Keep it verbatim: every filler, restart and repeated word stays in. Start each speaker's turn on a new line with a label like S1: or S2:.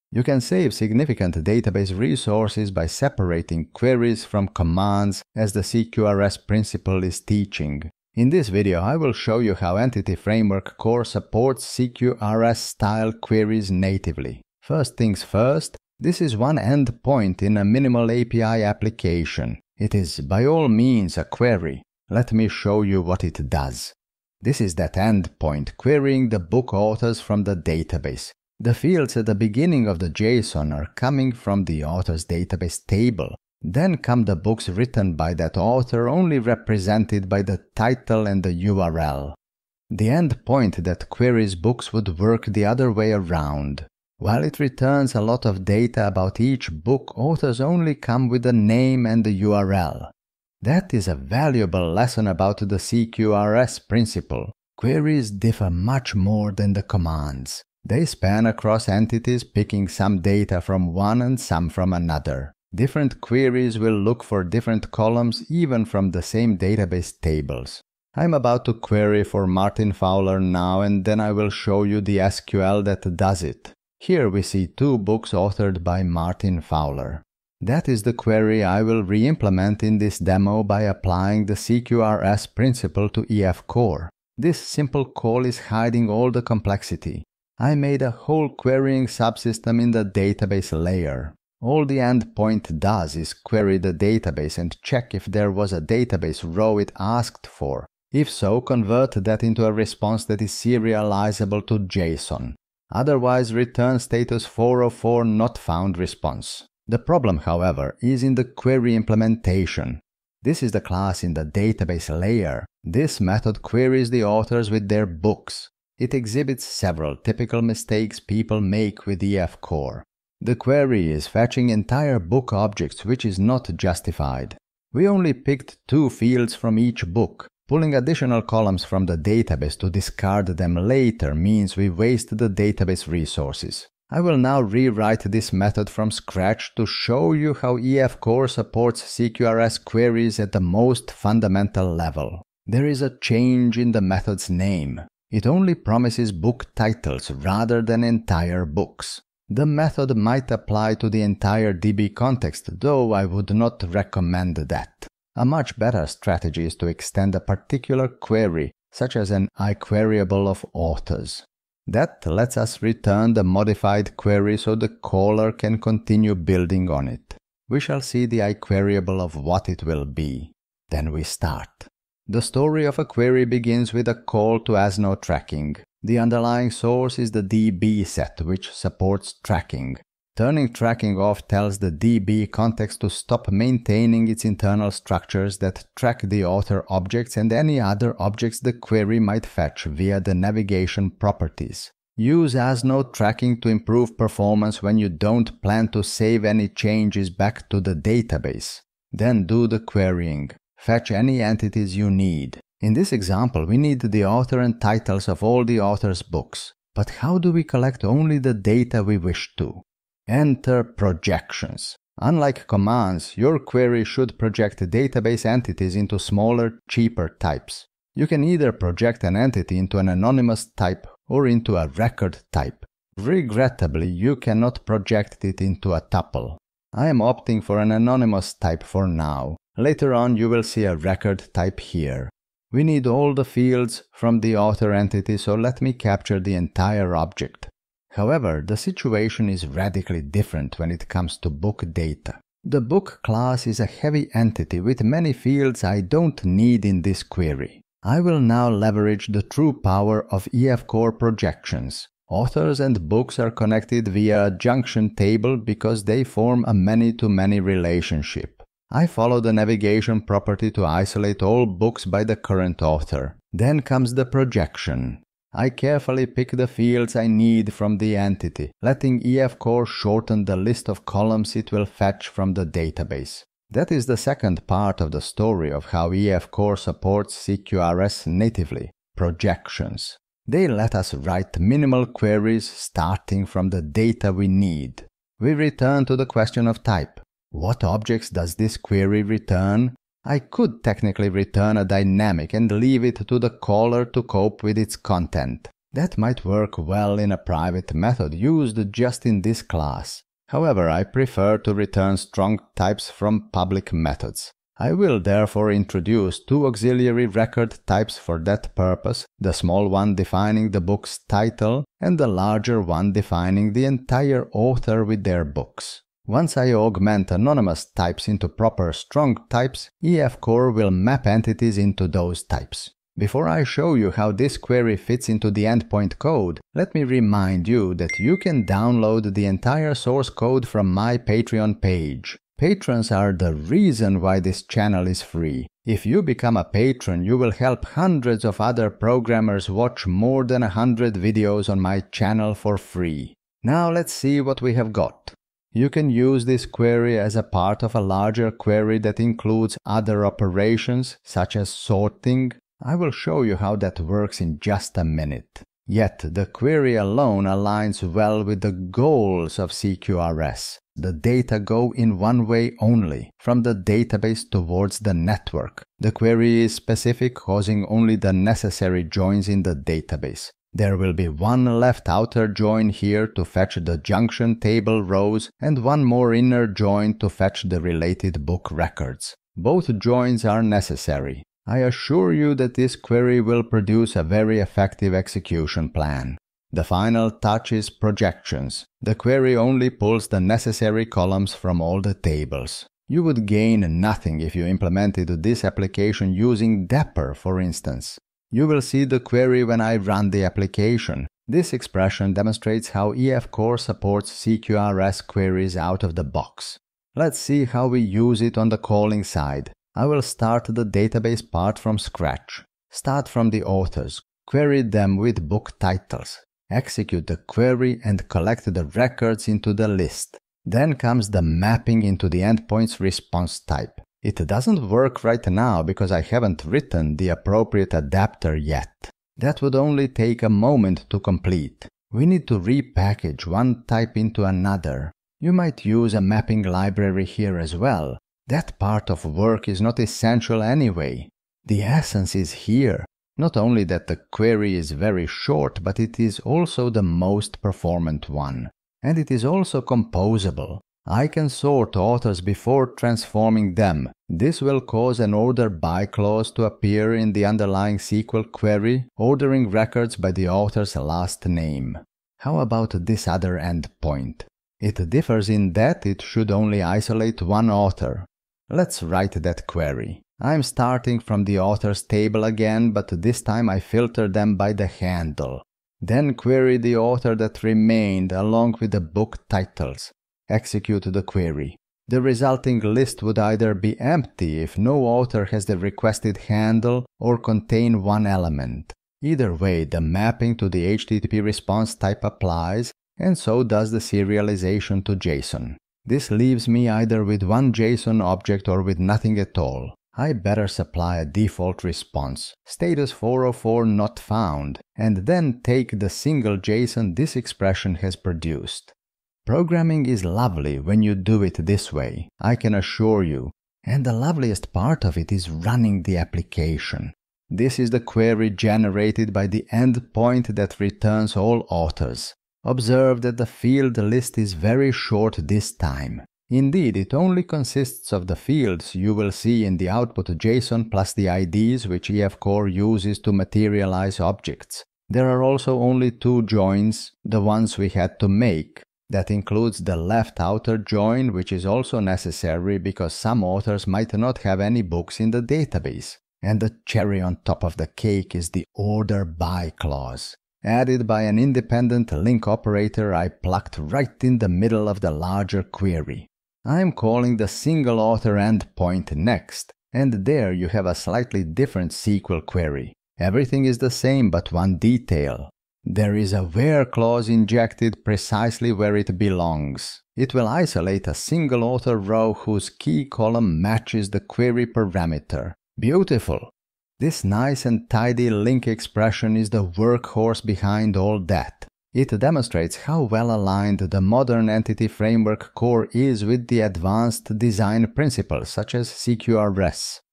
S1: You can save significant database resources by separating queries from commands, as the C Q R S principle is teaching. In this video, I will show you how Entity Framework Core supports C Q R S-style queries natively. First things first, this is one endpoint in a minimal A P I application. It is by all means a query. Let me show you what it does. This is that endpoint querying the book authors from the database. The fields at the beginning of the JSON are coming from the author's database table. Then come the books written by that author, only represented by the title and the U R L. The endpoint that queries books would work the other way around. While it returns a lot of data about each book, authors only come with the name and the U R L. That is a valuable lesson about the C Q R S principle. Queries differ much more than the commands. They span across entities, picking some data from one and some from another. Different queries will look for different columns even from the same database tables. I'm about to query for Martin Fowler now, and then I will show you the S Q L that does it. Here we see two books authored by Martin Fowler. That is the query I will re-implement in this demo by applying the C Q R S principle to E F Core. This simple call is hiding all the complexity. I made a whole querying subsystem in the database layer. All the endpoint does is query the database and check if there was a database row it asked for. If so, convert that into a response that is serializable to JSON. Otherwise, return status four oh four not found response. The problem, however, is in the query implementation. This is the class in the database layer. This method queries the authors with their books. It exhibits several typical mistakes people make with E F Core. The query is fetching entire book objects, which is not justified. We only picked two fields from each book. Pulling additional columns from the database to discard them later means we waste the database resources. I will now rewrite this method from scratch to show you how E F Core supports C Q R S queries at the most fundamental level. There is a change in the method's name. It only promises book titles rather than entire books. The method might apply to the entire D B context, though I would not recommend that. A much better strategy is to extend a particular query, such as an iQueryable of authors. That lets us return the modified query so the caller can continue building on it. We shall see the iQueryable of what it will be. Then we start. The story of a query begins with a call to A S N O tracking. The underlying source is the D B set, which supports tracking. Turning tracking off tells the D B context to stop maintaining its internal structures that track the author objects and any other objects the query might fetch via the navigation properties. Use A S N O tracking to improve performance when you don't plan to save any changes back to the database. Then do the querying. Fetch any entities you need. In this example, we need the author and titles of all the author's books. But how do we collect only the data we wish to? Enter projections. Unlike commands, your query should project database entities into smaller, cheaper types. You can either project an entity into an anonymous type or into a record type. Regrettably, you cannot project it into a tuple. I am opting for an anonymous type for now. Later on, you will see a record type here. We need all the fields from the author entity, so let me capture the entire object. However, the situation is radically different when it comes to book data. The book class is a heavy entity with many fields I don't need in this query. I will now leverage the true power of E F Core projections. Authors and books are connected via a junction table because they form a many-to-many relationship. I follow the navigation property to isolate all books by the current author. Then comes the projection. I carefully pick the fields I need from the entity, letting E F Core shorten the list of columns it will fetch from the database. That is the second part of the story of how E F Core supports C Q R S natively, projections. They let us write minimal queries starting from the data we need. We return to the question of type. What objects does this query return? I could technically return a dynamic and leave it to the caller to cope with its content. That might work well in a private method used just in this class. However, I prefer to return strong types from public methods. I will therefore introduce two auxiliary record types for that purpose, the small one defining the book's title and the larger one defining the entire author with their books. Once I augment anonymous types into proper strong types, E F Core will map entities into those types. Before I show you how this query fits into the endpoint code, let me remind you that you can download the entire source code from my Patreon page. Patrons are the reason why this channel is free. If you become a patron, you will help hundreds of other programmers watch more than a hundred videos on my channel for free. Now let's see what we have got. You can use this query as a part of a larger query that includes other operations, such as sorting. I will show you how that works in just a minute. Yet, the query alone aligns well with the goals of C Q R S. The data go in one way only, from the database towards the network. The query is specific, causing only the necessary joins in the database. There will be one left outer join here to fetch the junction table rows and one more inner join to fetch the related book records. Both joins are necessary. I assure you that this query will produce a very effective execution plan. The final touch is projections. The query only pulls the necessary columns from all the tables. You would gain nothing if you implemented this application using Dapper, for instance. You will see the query when I run the application. This expression demonstrates how E F Core supports C Q R S queries out of the box. Let's see how we use it on the calling side. I will start the database part from scratch. Start from the authors. Query them with book titles. Execute the query and collect the records into the list. Then comes the mapping into the endpoint's response type. It doesn't work right now because I haven't written the appropriate adapter yet. That would only take a moment to complete. We need to repackage one type into another. You might use a mapping library here as well. That part of work is not essential anyway. The essence is here. Not only that the query is very short, but it is also the most performant one. And it is also composable. I can sort authors before transforming them. This will cause an order by clause to appear in the underlying S Q L query, ordering records by the author's last name. How about this other endpoint? It differs in that it should only isolate one author. Let's write that query. I'm starting from the authors table again, but this time I filter them by the handle. Then query the author that remained along with the book titles. Execute the query. The resulting list would either be empty if no author has the requested handle or contain one element. Either way, the mapping to the H T T P response type applies, and so does the serialization to JSON. This leaves me either with one JSON object or with nothing at all. I better supply a default response, status four oh four not found, and then take the single JSON this expression has produced. Programming is lovely when you do it this way, I can assure you, and the loveliest part of it is running the application. This is the query generated by the endpoint that returns all authors. Observe that the field list is very short this time. Indeed, it only consists of the fields you will see in the output JSON plus the I Ds which E F Core uses to materialize objects. There are also only two joins, the ones we had to make. That includes the left outer join, which is also necessary because some authors might not have any books in the database. And the cherry on top of the cake is the order by clause. Added by an independent link operator I plucked right in the middle of the larger query. I am calling the single author endpoint next, and there you have a slightly different S Q L query. Everything is the same but one detail. There is a where clause injected precisely where it belongs. It will isolate a single author row whose key column matches the query parameter. Beautiful! This nice and tidy link expression is the workhorse behind all that. It demonstrates how well aligned the modern entity framework core is with the advanced design principles such as C Q R S.